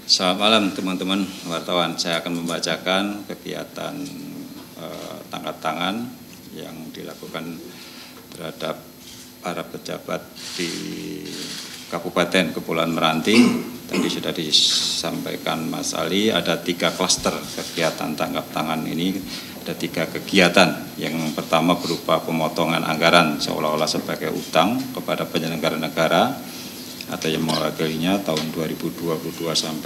Selamat malam teman-teman wartawan. Saya akan membacakan kegiatan tangkap tangan yang dilakukan terhadap para pejabat di Kabupaten Kepulauan Meranti. Tadi sudah disampaikan Mas Ali, ada 3 klaster kegiatan tangkap tangan ini. Ada 3 kegiatan. Yang pertama berupa pemotongan anggaran seolah-olah sebagai utang kepada penyelenggara negara atau yang mewakilinya tahun 2022 sampai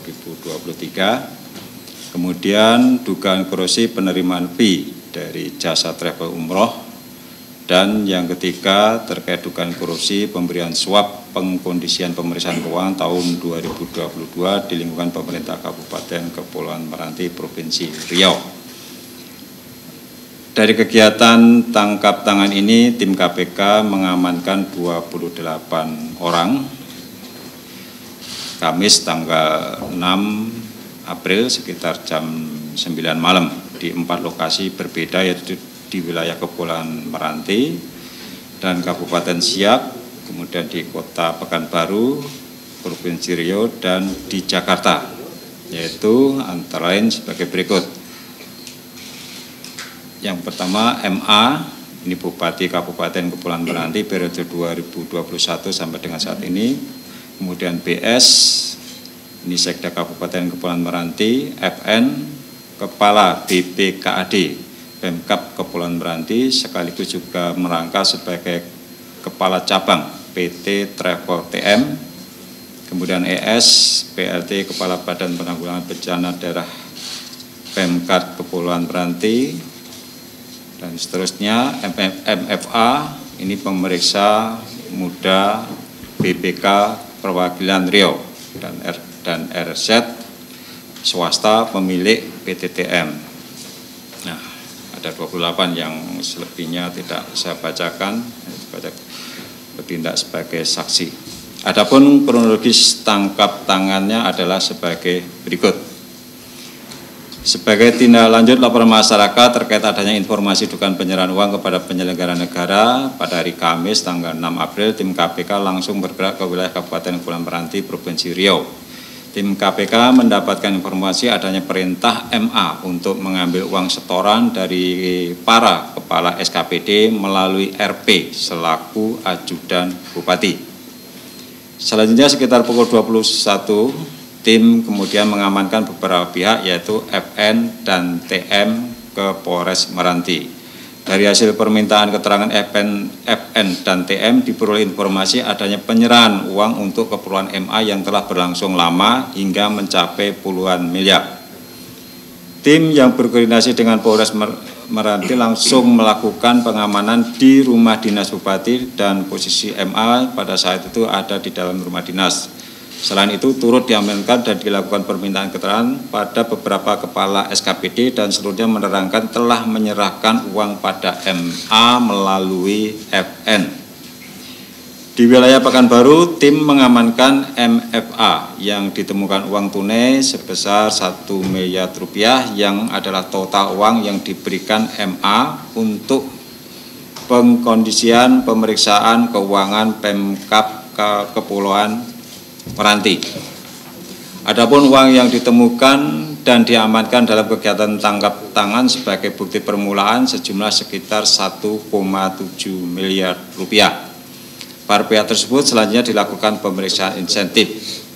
2023. Kemudian dugaan korupsi penerimaan fee dari jasa travel umroh, dan yang ketiga terkait dugaan korupsi pemberian suap pengkondisian pemeriksaan keuangan tahun 2022 di lingkungan pemerintah Kabupaten Kepulauan Meranti Provinsi Riau. Dari kegiatan tangkap tangan ini, tim KPK mengamankan 28 orang. Kamis tanggal 6 April sekitar jam 9 malam di 4 lokasi berbeda, yaitu di wilayah Kepulauan Meranti dan Kabupaten Siak, kemudian di Kota Pekanbaru, Provinsi Riau, dan di Jakarta, yaitu antara lain sebagai berikut. Yang pertama MA, ini Bupati Kabupaten Kepulauan Meranti periode 2021 sampai dengan saat ini. Kemudian BS, ini Sekda Kabupaten Kepulauan Meranti. FN, Kepala BPKAD Pemkab Kepulauan Meranti, sekaligus juga merangkap sebagai Kepala Cabang PT Travel TM. Kemudian ES, PLT Kepala Badan Penanggulangan Bencana Daerah Pemkab Kepulauan Meranti, dan seterusnya. MFA, ini pemeriksa muda BPK Perwakilan Riau, dan RZ swasta pemilik PTTM. Nah, ada 28 yang selebihnya tidak saya bacakan, bertindak sebagai saksi. Adapun kronologis tangkap tangannya adalah sebagai berikut. Sebagai tindak lanjut laporan masyarakat terkait adanya informasi dugaan penyerahan uang kepada penyelenggara negara, pada hari Kamis tanggal 6 April, tim KPK langsung bergerak ke wilayah Kabupaten Kepulauan Meranti, Provinsi Riau. Tim KPK mendapatkan informasi adanya perintah MA untuk mengambil uang setoran dari para kepala SKPD melalui RP selaku ajudan Bupati. Selanjutnya sekitar pukul 21, tim kemudian mengamankan beberapa pihak, yaitu FN dan TM ke Polres Meranti. Dari hasil permintaan keterangan FN dan TM diperoleh informasi adanya penyerahan uang untuk keperluan MA yang telah berlangsung lama hingga mencapai puluhan miliar. Tim yang berkoordinasi dengan Polres Meranti langsung melakukan pengamanan di rumah dinas Bupati, dan posisi MA pada saat itu ada di dalam rumah dinas. Selain itu turut diamankan dan dilakukan permintaan keterangan pada beberapa kepala SKPD, dan seluruhnya menerangkan telah menyerahkan uang pada MA melalui FN. Di wilayah Pekanbaru, tim mengamankan MFA yang ditemukan uang tunai sebesar 1 miliar rupiah yang adalah total uang yang diberikan MA untuk pengkondisian pemeriksaan keuangan Pemkab Kepulauan Meranti. Adapun uang yang ditemukan dan diamankan dalam kegiatan tangkap tangan sebagai bukti permulaan sejumlah sekitar 1,7 miliar rupiah. Para pihak tersebut selanjutnya dilakukan pemeriksaan insentif.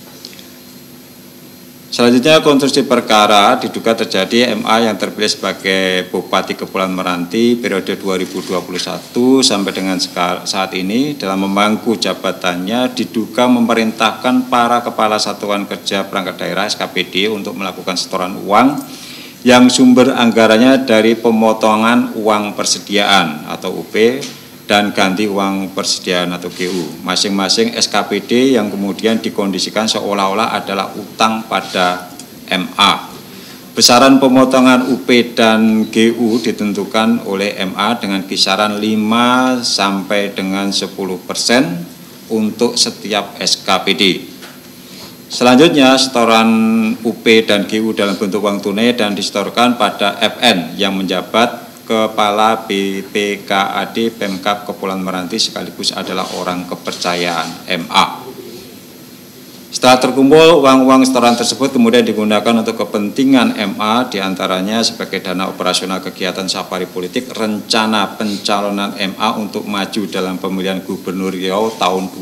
Selanjutnya konstruksi perkara diduga terjadi MA yang terpilih sebagai Bupati Kepulauan Meranti periode 2021 sampai dengan saat ini dalam memangku jabatannya diduga memerintahkan para kepala satuan kerja perangkat daerah SKPD untuk melakukan setoran uang yang sumber anggarannya dari pemotongan uang persediaan atau UP dan ganti uang persediaan atau GU masing-masing SKPD, yang kemudian dikondisikan seolah-olah adalah utang pada MA. Besaran pemotongan UP dan GU ditentukan oleh MA dengan kisaran 5 sampai dengan 10% untuk setiap SKPD. Selanjutnya setoran UP dan GU dalam bentuk uang tunai dan disetorkan pada FN yang menjabat Kepala BPKAD Pemkab Kepulauan Meranti sekaligus adalah orang kepercayaan MA. Setelah terkumpul, uang-uang setoran tersebut kemudian digunakan untuk kepentingan MA, diantaranya sebagai dana operasional kegiatan safari politik, rencana pencalonan MA untuk maju dalam pemilihan Gubernur Riau tahun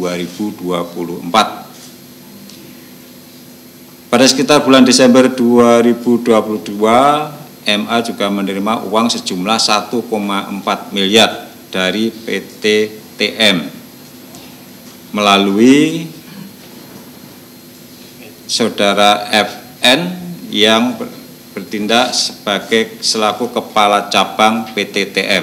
2024. Pada sekitar bulan Desember 2022, MA juga menerima uang sejumlah 1,4 miliar dari PT TM melalui Saudara FN yang bertindak sebagai selaku Kepala Cabang PT TM.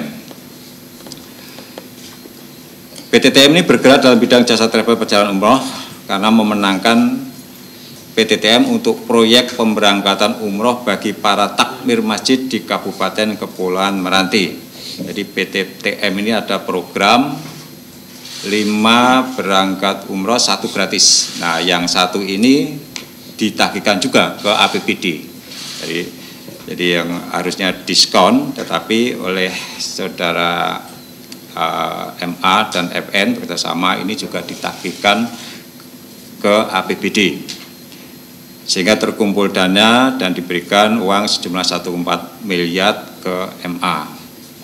PT TM ini bergerak dalam bidang jasa travel perjalanan umroh karena memenangkan PT TM untuk proyek pemberangkatan umroh bagi para takmir masjid di Kabupaten Kepulauan Meranti. Jadi PT TM ini ada program 5 berangkat umroh 1 gratis. Nah, yang 1 ini ditagihkan juga ke APBD. Jadi yang harusnya diskon, tetapi oleh saudara MA dan FN bekerjasama ini juga ditagihkan ke APBD. Sehingga terkumpul dana dan diberikan uang sejumlah 1,4 miliar ke MA.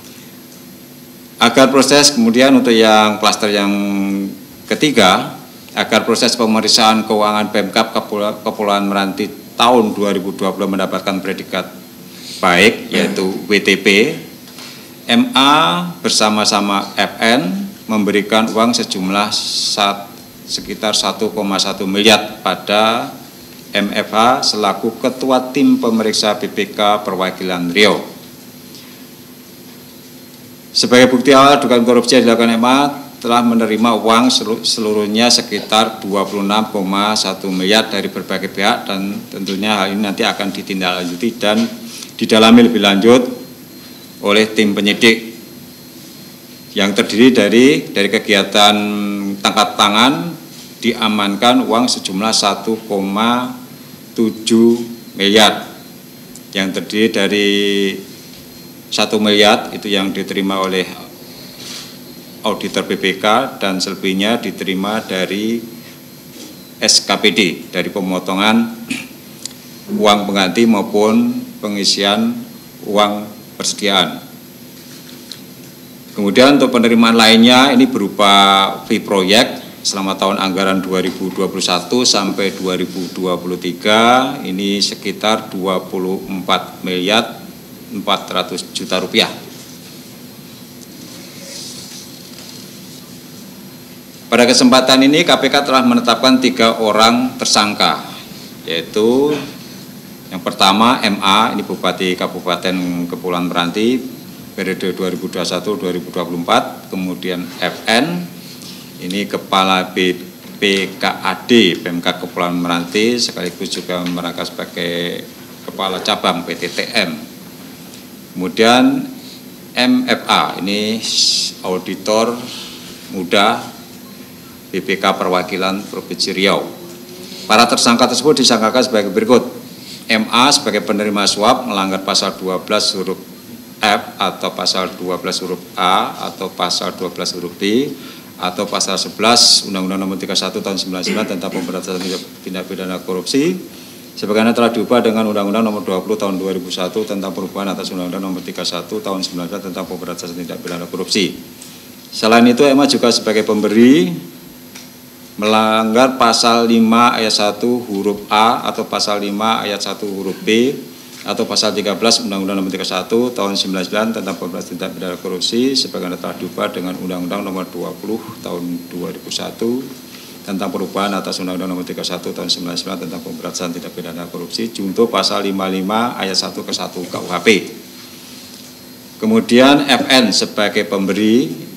Agar proses kemudian untuk yang klaster yang ketiga, agar proses pemeriksaan keuangan Pemkab Kepulauan Meranti tahun 2020 mendapatkan predikat baik, yaitu WTP, MA bersama-sama FN memberikan uang sejumlah sekitar 1,1 miliar pada MFH selaku Ketua Tim Pemeriksa BPK Perwakilan Riau. Sebagai bukti awal dugaan korupsi yang dilakukan MA, telah menerima uang seluruhnya sekitar 26,1 miliar dari berbagai pihak, dan tentunya hal ini nanti akan ditindaklanjuti dan didalami lebih lanjut oleh tim penyidik yang terdiri dari kegiatan tangkap tangan diamankan uang sejumlah 1,7 miliar yang terdiri dari 1 miliar itu yang diterima oleh auditor BPK dan selebihnya diterima dari SKPD, dari pemotongan uang pengganti maupun pengisian uang persediaan. Kemudian untuk penerimaan lainnya ini berupa fee proyek selama tahun anggaran 2021 sampai 2023 ini sekitar 24 miliar 400 juta rupiah. Pada kesempatan ini KPK telah menetapkan 3 orang tersangka, yaitu yang pertama MA, ini Bupati Kabupaten Kepulauan Meranti periode 2021-2024, kemudian FN, ini Kepala BPKAD Pemkab Kepulauan Meranti sekaligus juga merangkap sebagai Kepala Cabang PT TM. Kemudian MFA, ini Auditor Muda BPK Perwakilan Provinsi Riau. Para tersangka tersebut disangkakan sebagai berikut. MA sebagai penerima suap melanggar pasal 12 huruf F atau pasal 12 huruf A atau pasal 12 huruf B atau pasal 11 Undang-Undang Nomor 31 Tahun 99 tentang pemberantasan tindak pidana korupsi sebagaimana telah diubah dengan Undang-Undang Nomor 20 Tahun 2001 tentang perubahan atas Undang-Undang Nomor 31 Tahun 99 tentang pemberantasan tindak pidana korupsi. Selain itu MA juga sebagai pemberi melanggar pasal 5 ayat 1 huruf A atau pasal 5 ayat 1 huruf B atau pasal 13 Undang-Undang Nomor 31 Tahun 99 tentang pemberantasan tindak pidana korupsi sebagaimana telah diubah dengan Undang-Undang Nomor 20 Tahun 2001 tentang perubahan atas Undang-Undang Nomor 31 Tahun 99 tentang pemberantasan tindak pidana korupsi junto pasal 55 ayat 1 ke 1 KUHP. Kemudian FN sebagai pemberi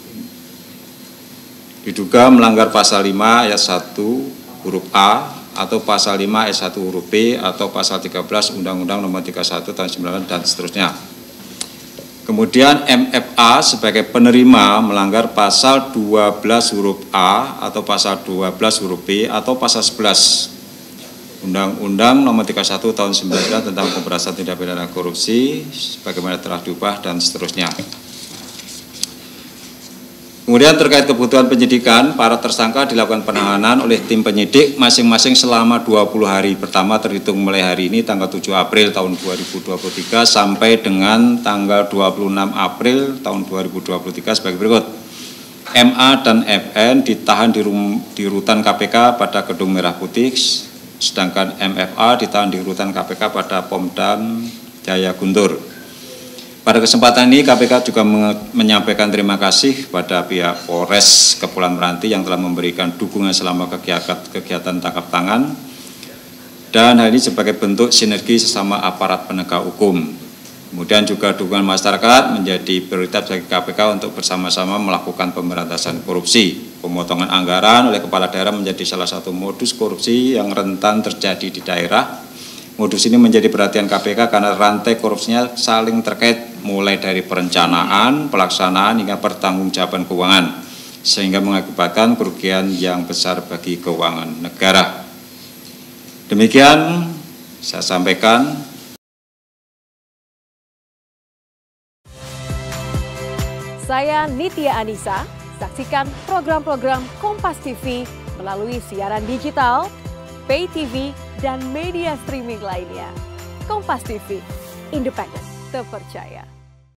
diduga melanggar pasal 5 ayat 1 huruf A atau pasal 5 ayat 1 huruf B atau pasal 13 Undang-Undang Nomor 31 Tahun 99 dan seterusnya. Kemudian MFA sebagai penerima melanggar pasal 12 huruf A atau pasal 12 huruf B atau pasal 11 Undang-Undang Nomor 31 Tahun 99 tentang pemberantasan tindak pidana korupsi sebagaimana telah diubah dan seterusnya. Kemudian terkait kebutuhan penyidikan, para tersangka dilakukan penahanan oleh tim penyidik masing-masing selama 20 hari pertama terhitung mulai hari ini tanggal 7 April tahun 2023 sampai dengan tanggal 26 April tahun 2023 sebagai berikut. MA dan FN ditahan di rutan KPK pada Gedung Merah Putih, sedangkan MFA ditahan di rutan KPK pada Pomdam Jaya Guntur. Pada kesempatan ini KPK juga menyampaikan terima kasih pada pihak Polres Kepulauan Meranti yang telah memberikan dukungan selama kegiatan tangkap tangan, dan hal ini sebagai bentuk sinergi sesama aparat penegak hukum. Kemudian juga dukungan masyarakat menjadi prioritas bagi KPK untuk bersama-sama melakukan pemberantasan korupsi. Pemotongan anggaran oleh kepala daerah menjadi salah satu modus korupsi yang rentan terjadi di daerah. Modus ini menjadi perhatian KPK karena rantai korupsinya saling terkait mulai dari perencanaan, pelaksanaan hingga pertanggungjawaban keuangan, sehingga mengakibatkan kerugian yang besar bagi keuangan negara. Demikian saya sampaikan. Saya Nitya Anissa, saksikan program-program Kompas TV melalui siaran digital, pay TV, dan media streaming lainnya. Kompas TV, independen, terpercaya.